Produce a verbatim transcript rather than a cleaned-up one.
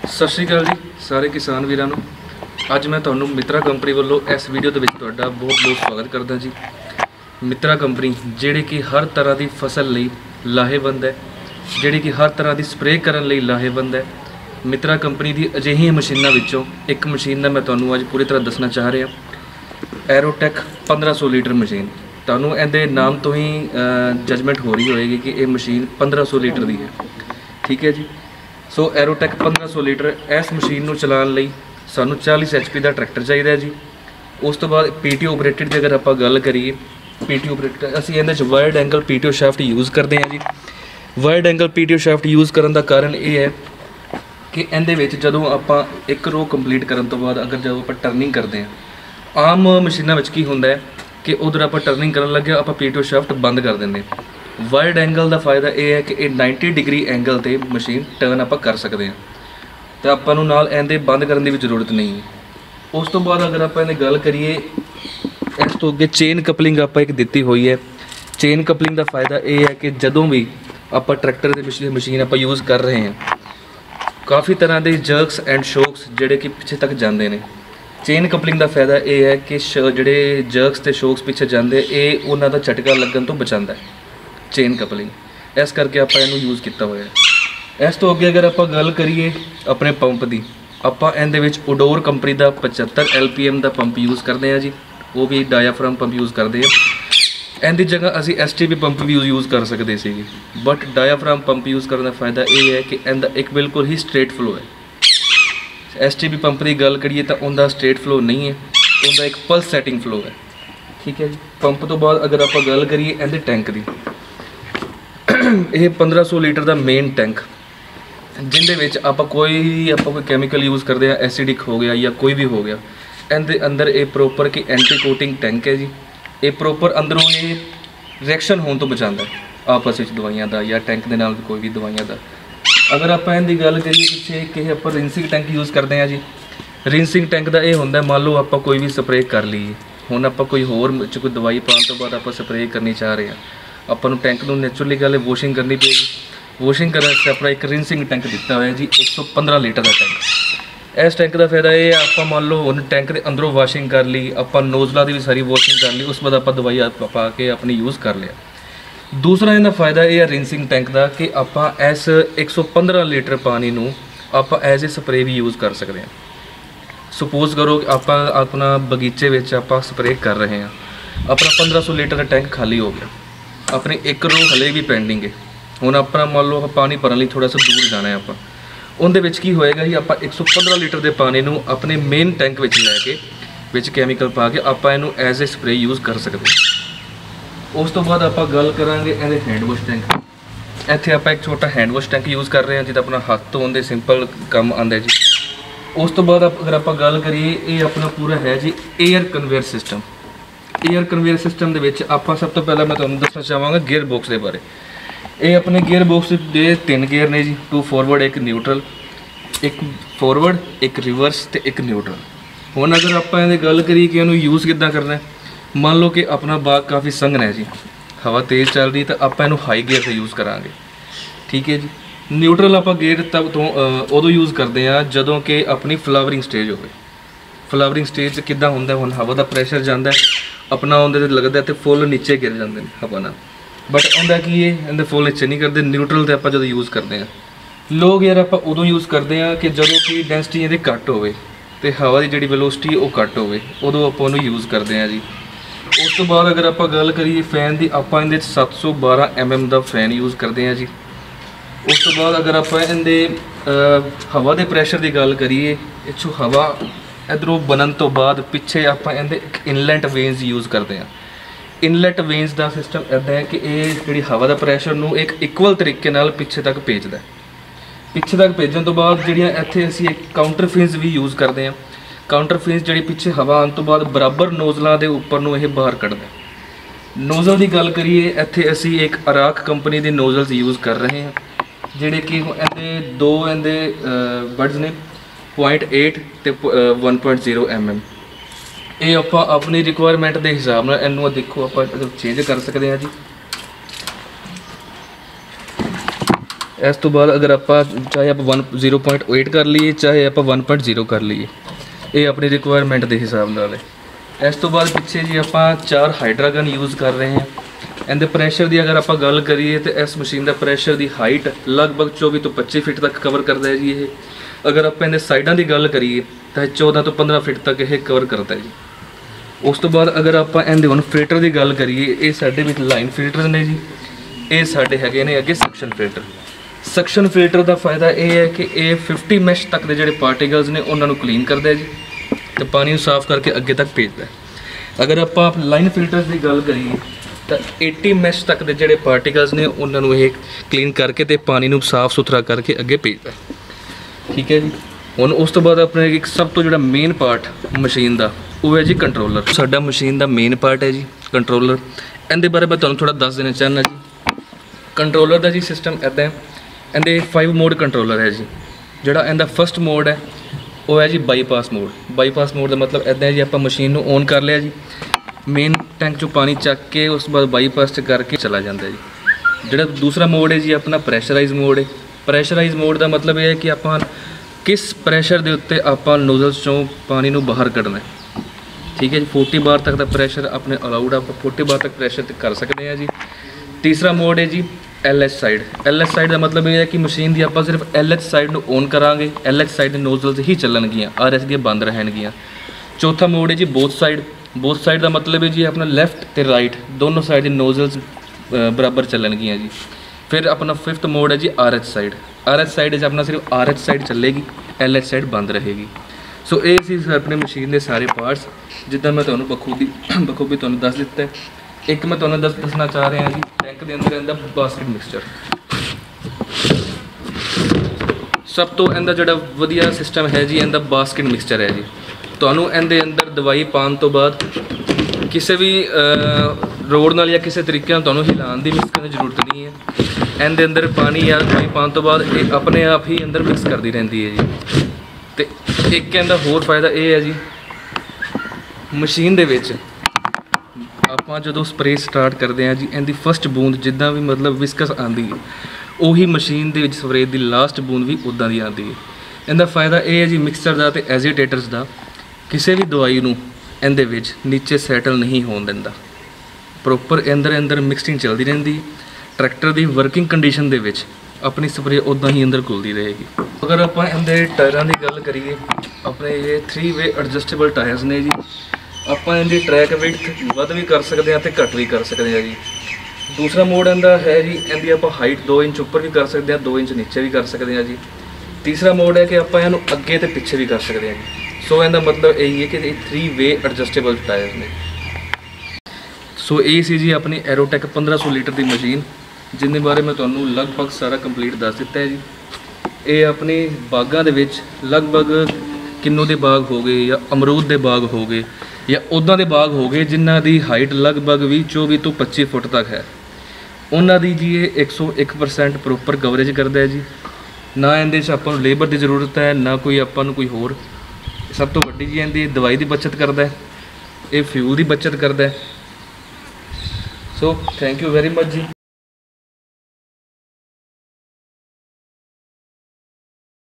सत श्री अकाल जी सारे किसान वीरां नूं। अज मैं तुहानूं मित्रा कंपनी वालों इस वीडियो दे विच तुहाडा बहुत बहुत स्वागत करदा जी। मित्रा कंपनी जिहड़ी कि हर तरह की फसल लई लाहेबंद है, जिहड़ी कि हर तरह की स्प्रे करन लई लाहेबंद है। मित्रा कंपनी की अजिहियां मशीनां विचों एक मशीन दा मैं तुहानूं अज पूरी तरह दसना चाह रहा। एरोटैक पंद्रह सौ लीटर मशीन। तुहानूं इहदे नाम तो ही जजमेंट हो रही होएगी कि यह मशीन पंद्रह सौ लीटर की है। ठीक है जी। सो एरोटैक पंद्रह सौ लीटर इस मशीन को चलाने लई सानू चालीस एच पी का ट्रैक्टर चाहिए जी। उस तो बाद पी टी ऑपरेटेड की अगर आप गल करिए, पी टी ऑपरेटेड असीं इहदे च wired angle P T O shaft use करते हैं जी। Wired angle P T O shaft use करने का कारण यह है कि इहदे विच जदों आपां एक रो कंप्लीट करन तो बाद अगर जदों आपां टर्निंग करते हैं, आम मशीनां विच की हुंदा है कि उधर आपां टर्निंग करन लगे आपां पी टी ओ शाफ्ट बंद कर देंगे। वायर्ड एंगल का फायदा यह है कि ये नाइनटी डिग्री एंगल ते मशीन टर्न आप कर सकते हैं, तो आपां नूं नाल इहदे बंद करने की भी जरूरत नहीं है। उस तो बाद अगर आप इहदी गल करिए, इस तो अगे चेन कपलिंग आप एक दिती हुई है। चेन कपलिंग का फायदा यह है कि जदों भी आप ट्रैक्टर के पिछली मशीन आप यूज़ कर रहे हैं, काफ़ी तरह के जर्क्स एंड शोक्स जिहड़े कि पिछे तक जाते हैं। चेन कपलिंग का फायदा यह है कि जिहड़े जर्क्स ते शोक्स पिछे जाते ये उन्हां दा झटका लगन तो बचाता है चेन कपलिंग, इस करके आप यूज़ किया हुआ है। इस तो अगे अगर आप गल करिए अपने पंप की, आप इहदे विच उडोर कंपनी का पचहत्तर एल पी एम का पंप यूज़ करते हैं जी। वो भी डायाफ्राम पंप यूज़ करते हैं। इहदी जगह असी एस टी पी पंप भी यूज़ कर सकते थे, बट डायाफ्राम पंप यूज़ करने का फायदा यह है कि इहदा एक बिल्कुल ही स्ट्रेट फ्लो है। एस टी पी पंप की गल करिए तो उनका स्ट्रेट फ्लो नहीं है, उनका एक पल्स सैटिंग फ्लो है। ठीक है जी। पंप तो बाद अगर आप गल करिए इहदे टैंक की, यह पंद्रह सौ लीटर का मेन टैंक जिंदे विच आप कोई आप कोई कैमिकल यूज़ करते हैं, एसिडिक हो गया या कोई भी हो गया, इहदे अंदर ये प्रॉपर कि एंटी कोटिंग टैंक है जी। ये प्रॉपर अंदरों ये रिएक्शन होने तो बचाता है आपस में दवाइयां का या टैंक के नाल कोई भी दवाइयां का। अगर आप इहदी गल करिए पिछे कि आप रिंसिंग टैंक यूज़ करते हैं जी। रिंसिंग टैंक का यह होंदा, मान लो आप कोई भी स्प्रे कर लीए, हुण आप कोई होर कोई दवाई पाने तो बाद आप स्प्रे करनी चाह रहे हैं, अपन टैंक में नैचुरली गल वॉशिंग करनी पेगी। वॉशिंग करने से अपना एक रिंसिंग टैंक दिता हुआ है जी, एक सौ पंद्रह लीटर का टैंक। इस टैंक का फायदा ये आप मान लो उन टैंक के अंदरों वॉशिंग कर ली, आप नोजलों की भी सारी वॉशिंग कर ली, उस बाद आप दवाई पा के अपनी यूज़ कर लिया। दूसरा इनका फायदा यह है रिंसिंग टैंक का कि आप इस एक सौ पंद्रह लीटर पानी को आप एज ए स्प्रे भी यूज़ कर सकते हैं। सपोज करो कि आप अपना बगीचे में आप स्प्रे कर रहे हैं, अपना पंद्रह सौ लीटर का टैंक खाली हो गया, अपने एक रो हले भी पेंडिंग है। हुण अपना मान लो पानी भरने लिए थोड़ा सा दूर जाना है, आप उनदे विच की होएगा ही आप एक सौ पंद्रह लीटर के पानी को अपने मेन टैंक विच लैके विच कैमिकल पा के आप इनू एज ए स्प्रे यूज़ कर सकते हैं। उस तो बाद आप गल करांगे इहदे हैंड वॉश टैंक। इत्थे आप एक छोटा हैंड वॉश टैंक यूज़ कर रहे हैं जिदा अपना हाथ धोने दे सिंपल काम आंदा जी। उस तो बाद अगर आप गल करिए, ये अपना पूरा है जी air conveyor system. Air conveyor system के विच आप सब तो पहले मैं तुहानूं दसना चाहांगा गेयर बॉक्स के बारे। ये अपने गेयर बॉक्स के तीन गेयर ने जी, टू फॉरवर्ड एक न्यूट्रल, एक फॉरवर्ड एक रिवर्स तो एक न्यूट्रल। हुण अगर आप गल करिए कि इन्हूं यूज़ किद्दां करना है, मान लो कि अपना बाग काफ़ी संघना है जी, हवा तेज़ चल रही, तो आप इन्हूं हाई गेयर से यूज़ करांगे। ठीक है जी। न्यूट्रल आप गेयर तब तो उदों यूज़ करते हैं जदों कि अपनी फ्लावरिंग स्टेज हो। फ्लावरिंग स्टेज किद्दां हुंदा, हुण हवा का प्रैशर जाता है अपना उन्हें लगता है तो फुल नीचे गिर जाते हैं हवा ना, बट उनका की है इन्हें फुल नीचे नहीं करते। न्यूट्रल तो आप जो यूज़ करते हैं, लोग यार आप उदों यूज़ करते हैं कि जो कि डेंसिटी ये घट हो हवा की जी वेलोसिटी वो घट हो, उदों आप यूज़ करते हैं जी। उस तो बाद अगर आप गल करिए फैन की, आप इहदे सत्त सौ बारह एम एम का फैन यूज़ करते हैं जी। उस तो बाद अगर आप इहदे हवा के प्रैशर की गल करिए, इच्छों हवा इधरों बनन तो बाद पिछे आप इहदे इनलैट वेन्स यूज़ करते हैं। इनलैट वेन्स का सिस्टम इदा है कि ये जी हवा का प्रैशर नूं एक इक्वल तरीके नाल पिछे तक भेजदा है। पिछे तक भेजन तो बाद जिहड़ियां इत्थे असीं एक काउंटर फिन्स भी यूज़ करते हैं। काउंटर फिन्स जिहड़ी पिछे हवा आने तो बाद बराबर नोजलों के उपर नूं इह बाहर कढ़दा है। नोजल की गल करिए, इत्थे असीं एक अराक कंपनी के नोजल्स यूज़ कर रहे हैं, जिहड़े कि इहदे दो इहदे बड्स ने पॉइंट एट तो one point zero M M. ये आप अपनी रिक्वायरमेंट के हिसाब नाल इनू देखो आप चेंज कर सकते हैं जी। इस तो बाद अगर आप चाहे आप वन जीरो पॉइंट एट कर लीए चाहे आप वन पॉइंट जीरो कर लीए, ये अपनी रिक्वायरमेंट के हिसाब नाल है। इस तो बाद पिछे जी आप चार हाइड्रा गन यूज़ कर रहे हैं। इनके प्रैशर की अगर आप गल करिए तो इस मशीन का प्रैशर की हाइट लगभग चौबी तो पच्ची फिट तक कवर करता है जी। ये अगर आप इन्हें साइडों की गल करिए तो चौदह तो पंद्रह फिट तक यह कवर करता है जी। उस तो बाद अगर आप इनके हुण फिल्टर की गल करिए, ये साडे विच लाइन फिल्टर ने जी, ये साडे हैगे ने अगे सक्शन फिल्टर। सक्शन फिल्टर का फायदा यह है कि ये फिफ्टी मैश तक के जोड़े पार्टिकल्स ने उन्होंने क्लीन करता है जी, तो पानी साफ करके अगे तक भेजता है। अगर आप लाइन फिल्टर की गल करिए तो एटी मैश तक के जोड़े पार्टिकल्स ने उन्होंने ये क्लीन करके तो पानी को साफ सुथरा करके अगे भेजता है। ठीक है जी। हुण उस तो बाद अपने एक सब तो जो मेन पार्ट मशीन का वो है जी कंट्रोलर। साडा मशीन का मेन पार्ट है जी कंट्रोलर। इनके बारे मैं तुहानूं थोड़ा दस देना चाहना जी। कंट्रोलर का जी सिस्टम इदा है, इनके फाइव मोड कंट्रोलर है जी। जोड़ा इनका फस्ट मोड है वो है जी बाईपास मोड। बाईपास मोड का मतलब इदा है जी, आप मशीन को ऑन कर लिया जी, मेन टैंक चो पानी चक के उस बाद बाईपास च करके चला जाता है जी। जोड़ा दूसरा मोड है जी अपना प्रैशराइज मोड है। प्रैशराइज मोड का मतलब यह है कि आप किस प्रैशर के उत्ते आप नोजल्स चों पानी को बाहर कढ़ना है। ठीक है जी। फोर्टी बार तक का प्रैशर अपने अलाउड, आप फोर्टी बार तक प्रैशर कर सकते हैं जी। तीसरा मोड है जी L H side. L H side का मतलब यह है कि मशीन की आप सिर्फ एल एच साइड को ऑन करांगे, एल एच साइड नोजल्स ही चलनगियाँ, आर एस दियाँ बंद रहनगियाँ। चौथा मोड है जी बोथ साइड। बोथ साइड का मतलब है जी अपना लैफ्ट तो राइट दोनों साइड नोजल्स बराबर चलनगियाँ जी। फिर अपना फिफ्थ मोड है जी R H side. R H side अपना सिर्फ आर एच साइड चलेगी, एल एच साइड बंद रहेगी। सो ये सी अपने मशीन के सारे पार्ट्स जिदा मैं तुम्हें बखूबी बखूबी तुम्हें दस दिता है। एक मैं तुम्हें दस दसना चाह रहा जी टैंक के अंदर इनका बास्केट मिक्सचर। सब तो इनका जोड़ा वधिया सिस्टम है जी इनका बास्केट मिक्सचर है जी। तुहानूं इनके अंदर दवाई पाने तो बाद किसी भी रोड नाल या किसी तरीके नाल तुहानूं हिलाउण दी मिक्स करने की जरूरत नहीं है। इनके अंदर पानी या दवाई पाने तो बाद ये अपने आप ही अंदर मिक्स करती रहती है जी। तो एक इनका होर फायदा यह है जी, मशीन दे विच ਆਪਾਂ ਜਦੋਂ स्प्रे स्टार्ट करते हैं जी इनकी फस्ट बूंद जिदा भी मतलब विस्कस आती है उही मशीन के स्प्रे की लास्ट बूंद भी उदा की आती है। इनका फायदा यह है जी मिक्सर का तो एजीटेटर्स का, किसी भी दवाई नूं इहदे विच नीचे सैटल नहीं होण दिंदा, प्रोपर अंदर अंदर मिक्सिंग चलती रहती है। ट्रैक्टर की वर्किंग कंडीशन दे विच अपनी स्प्रे उदा ही अंदर घुलती रहेगी। अगर आप इनके टायरों की गल करिए, अपने ये थ्री वे एडजस्टेबल टायर्स ने जी। आप इनकी ट्रैक विड्थ वध भी कर सकते हैं तो घट भी कर सकते हैं जी। दूसरा मोड इनका है जी इनकी आप हाइट दो इंच उपर भी कर सकते हैं, दो इंच नीचे भी कर सकते हैं जी। तीसरा मोड है कि आप इन्हू अगे तो पिछे भी कर सकते हैं जी। सो इनका मतलब यही है कि थ्री वे एडजस्टेबल टायर ने। सो ये सी जी अपनी एरोटेक पंद्रह सौ लीटर की मशीन, जिनके बारे मैं तुम्हें लगभग सारा कंप्लीट दस दिता है जी। ये अपनी बागों के लगभग किन्नू के बाग हो गए या अमरूद के बाग हो गए या उदा के बाग हो गए जिन्हों की हाइट लगभग भी चौबी तो पच्ची फुट तक है, उन्होंने जी ये एक सौ एक परसेंट प्रोपर कवरेज करता है जी। ना इहदे च आपां नूं लेबर की जरूरत है, ना कोई आपां नूं कोई होर। सब तो वड्डी जी इहदी दवाई की बचत करता है, ये फ्यूल की बचत करता है। So thank you very much ji.